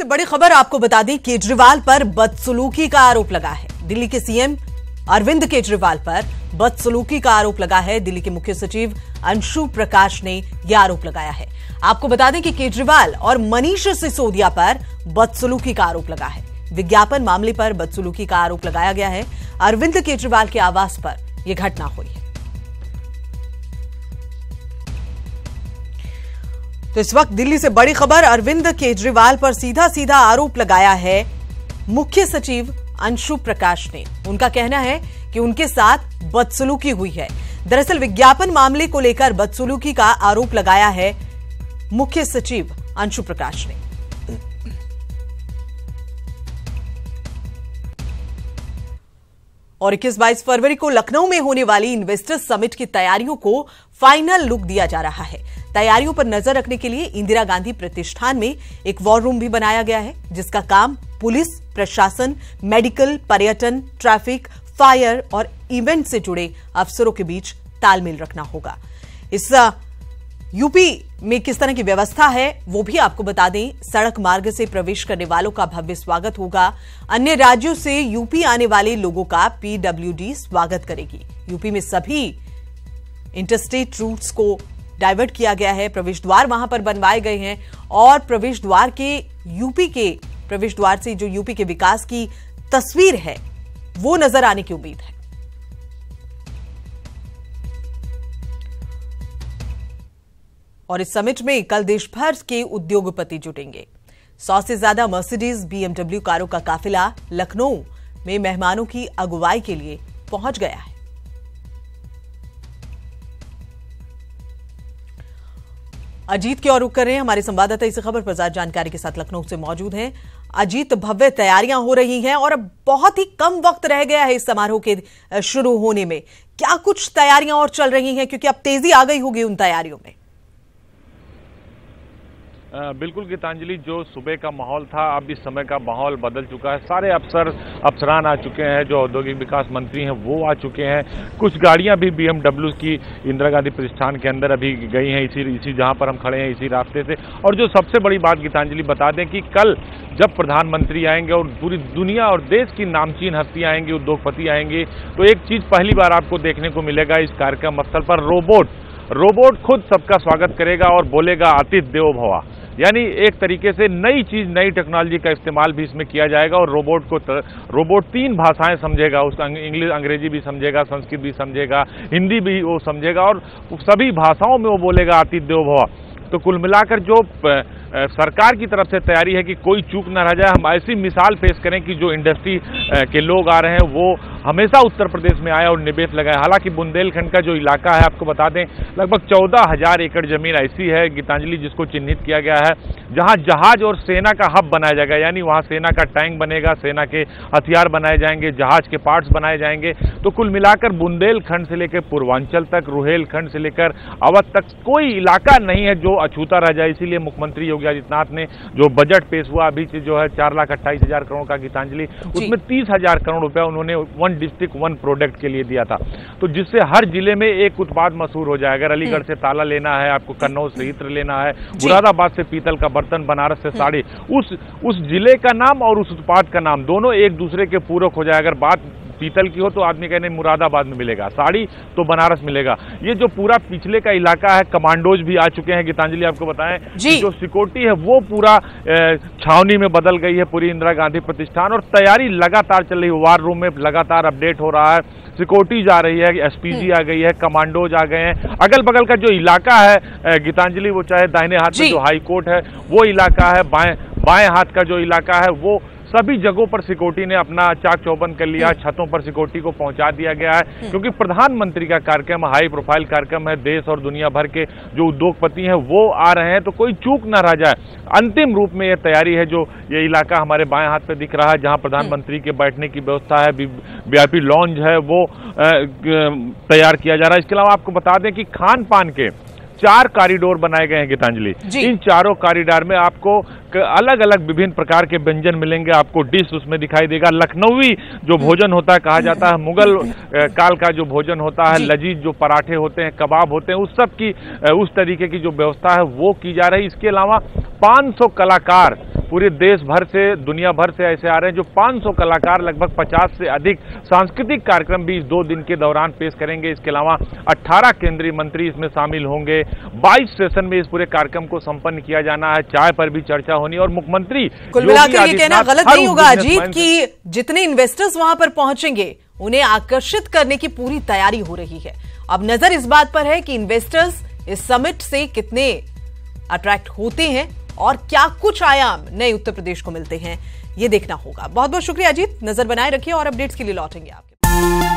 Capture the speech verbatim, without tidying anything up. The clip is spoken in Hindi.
से बड़ी खबर आपको बता दें, केजरीवाल पर बदसलूकी का आरोप लगा है। दिल्ली के सीएम अरविंद केजरीवाल पर बदसलूकी का आरोप लगा है। दिल्ली के मुख्य सचिव अंशु प्रकाश ने यह आरोप लगाया है। आपको बता दें कि केजरीवाल और मनीष सिसोदिया पर बदसलूकी का आरोप लगा है। विज्ञापन मामले पर बदसलूकी का आरोप लगाया गया है। अरविंद केजरीवाल के आवास पर यह घटना हुई है। तो इस वक्त दिल्ली से बड़ी खबर, अरविंद केजरीवाल पर सीधा सीधा आरोप लगाया है मुख्य सचिव अंशु प्रकाश ने। उनका कहना है कि उनके साथ बदसलूकी हुई है। दरअसल विज्ञापन मामले को लेकर बदसलूकी का आरोप लगाया है मुख्य सचिव अंशु प्रकाश ने। और इक्कीस बाईस फरवरी को लखनऊ में होने वाली इन्वेस्टर्स समिट की तैयारियों को फाइनल लुक दिया जा रहा है। तैयारियों पर नजर रखने के लिए इंदिरा गांधी प्रतिष्ठान में एक वॉर रूम भी बनाया गया है, जिसका काम पुलिस, प्रशासन, मेडिकल, पर्यटन, ट्रैफिक, फायर और इवेंट से जुड़े अफसरों के बीच तालमेल रखना होगा। इस यूपी में किस तरह की व्यवस्था है वो भी आपको बता दें। सड़क मार्ग से प्रवेश करने वालों का भव्य स्वागत होगा। अन्य राज्यों से यूपी आने वाले लोगों का पीडब्ल्यूडी स्वागत करेगी। यूपी में सभी इंटरस्टेट रूट्स को डाइवर्ट किया गया है। प्रवेश द्वार वहां पर बनवाए गए हैं और प्रवेश द्वार के यूपी के प्रवेश द्वार से जो यूपी के विकास की तस्वीर है वो नजर आने की उम्मीद है। और इस समिट में कल देश भर के उद्योगपति जुटेंगे। सौ से ज्यादा मर्सिडीज बीएमडब्ल्यू कारों का काफिला लखनऊ में मेहमानों की अगुवाई के लिए पहुंच गया है। अजीत की ओर रुख कर रहे हैं। हमारे संवाददाता इस खबर पर ज्यादा जानकारी के साथ लखनऊ से मौजूद हैं। अजीत, भव्य तैयारियां हो रही हैं और अब बहुत ही कम वक्त रह गया है इस समारोह के शुरू होने में। क्या कुछ तैयारियां और चल रही हैं, क्योंकि अब तेजी आ गई होगी उन तैयारियों में? आ, बिल्कुल गीतांजलि, जो सुबह का माहौल था अब इस समय का माहौल बदल चुका है। सारे अफसर अफसरान आ चुके हैं, जो औद्योगिक विकास मंत्री हैं वो आ चुके हैं। कुछ गाड़ियां भी बीएमडब्ल्यू की इंदिरा गांधी प्रतिष्ठान के अंदर अभी गई हैं, इसी इसी जहां पर हम खड़े हैं इसी रास्ते से। और जो सबसे बड़ी बात गीतांजलि बता दें कि कल जब प्रधानमंत्री आएंगे और पूरी दुनिया और देश की नामचीन हस्तियां आएंगी, उद्योगपति आएंगे, तो एक चीज पहली बार आपको देखने को मिलेगा इस कार्यक्रम स्थल पर, रोबोट रोबोट खुद सबका स्वागत करेगा और बोलेगा अतिथि देवो भव। यानी एक तरीके से नई चीज, नई टेक्नोलॉजी का इस्तेमाल भी इसमें किया जाएगा। और रोबोट को रोबोट तीन भाषाएं समझेगा, उसका इंग्लिश अंग्रेजी भी समझेगा, संस्कृत भी समझेगा, हिंदी भी वो समझेगा और सभी भाषाओं में वो बोलेगा अतिथि देवो भव। तो कुल मिलाकर जो सरकार की तरफ से तैयारी है कि कोई चूक न रह जाए। हम ऐसी मिसाल पेश करें कि जो इंडस्ट्री के लोग आ रहे हैं वो हमेशा उत्तर प्रदेश में आए और निवेश लगाए। हालांकि बुंदेलखंड का जो इलाका है, आपको बता दें, लगभग चौदह हजार एकड़ जमीन ऐसी है गीतांजलि जिसको चिन्हित किया गया है जहां जहाज और सेना का हब बनाया जाएगा। यानी वहां सेना का टैंक बनेगा, सेना के हथियार बनाए जाएंगे, जहाज के पार्ट्स बनाए जाएंगे। तो कुल मिलाकर बुंदेलखंड से लेकर पूर्वांचल तक, रुहेलखंड से लेकर अवध तक कोई इलाका नहीं है जो अछूता रह जाए। इसीलिए मुख्यमंत्री योगी आदित्यनाथ ने जो बजट पेश हुआ अभी से जो है चार लाख अट्ठाईस हजार करोड़ का गीतांजलि, उसमें तीस हजार करोड़ रुपया उन्होंने वन डिस्ट्रिक्ट वन प्रोडक्ट के लिए दिया था। तो जिससे हर जिले में एक उत्पाद मशहूर हो जाएगा। अगर अलीगढ़ से ताला लेना है, आपको कन्नौज से इत्र लेना है, मुरादाबाद से पीतल का बर्तन, बनारस से साड़ी, उस उस जिले का नाम और उस उत्पाद का नाम दोनों एक दूसरे के पूरक हो जाए। अगर बात पीतल की हो तो आदमी कहने मुरादाबाद में मिलेगा, साड़ी तो बनारस मिलेगा। ये जो पूरा पिछले का इलाका है, कमांडोज भी आ चुके हैं गीतांजलि, आपको बताएं जो सिक्योरिटी है वो पूरा छावनी में बदल गई है पूरी इंदिरा गांधी प्रतिष्ठान। और तैयारी लगातार चल रही है, वार रूम में लगातार अपडेट हो रहा है, सिक्योरिटी जा रही है, एसपीजी आ गई है, कमांडोज आ गए हैं। अगल बगल का जो इलाका है गीतांजलि, वो चाहे दाहिने हाथ में जो हाई कोर्ट है वो इलाका है, बाएं बाएं हाथ का जो इलाका है, वो सभी जगहों पर सिक्योरिटी ने अपना चाक चौबंद कर लिया। छतों पर सिक्योरिटी को पहुंचा दिया गया है, क्योंकि प्रधानमंत्री का कार्यक्रम हाई प्रोफाइल कार्यक्रम है। देश और दुनिया भर के जो उद्योगपति हैं वो आ रहे हैं, तो कोई चूक ना रह जाए। अंतिम रूप में ये तैयारी है। जो ये इलाका हमारे बाएं हाथ पे दिख रहा है, जहां प्रधानमंत्री के बैठने की व्यवस्था है, वीआईपी लॉन्ज है, वो तैयार किया जा रहा है। इसके अलावा आपको बता दें कि खान पान के चार कॉरिडोर बनाए गए हैं गीतांजलि। इन चारों कॉरिडोर में आपको अलग अलग विभिन्न प्रकार के व्यंजन मिलेंगे आपको, डिश उसमें दिखाई देगा। लखनवी जो भोजन होता है, कहा जाता है मुगल काल का जो भोजन होता है, लजीज जो पराठे होते हैं, कबाब होते हैं, उस सब की उस तरीके की जो व्यवस्था है वो की जा रही है। इसके अलावा पाँच सौ कलाकार पूरे देश भर से, दुनिया भर से ऐसे आ रहे हैं जो पाँच सौ कलाकार लगभग पचास से अधिक सांस्कृतिक कार्यक्रम भी इस दो दिन के दौरान पेश करेंगे। इसके अलावा अठारह केंद्रीय मंत्री इसमें शामिल होंगे। बाईस सेशन में इस पूरे कार्यक्रम को संपन्न किया जाना है। चाय पर भी चर्चा होनी और मुख्यमंत्री कुल मिलाकर ये कहना गलत नहीं होगा अजीत कि जितने इन्वेस्टर्स वहां पर पहुंचेंगे उन्हें आकर्षित करने की पूरी तैयारी हो रही है। अब नजर इस बात पर है कि इन्वेस्टर्स इस समिट से कितने अट्रैक्ट होते हैं और क्या कुछ आयाम नए उत्तर प्रदेश को मिलते हैं, ये देखना होगा। बहुत बहुत शुक्रिया अजीत, नजर बनाए रखिए और अपडेट्स के लिए लौटेंगे आपके।